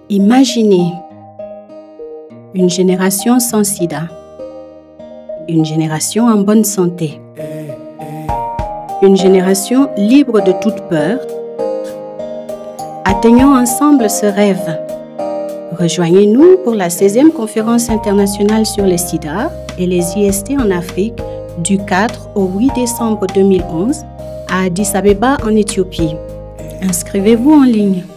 Imaginez une génération sans sida, une génération en bonne santé, une génération libre de toute peur. Atteignons ensemble ce rêve. Rejoignez-nous pour la 16e conférence internationale sur le sida et les IST en Afrique du 4 au 8 décembre 2011 à Addis Abeba en Éthiopie. Inscrivez-vous en ligne.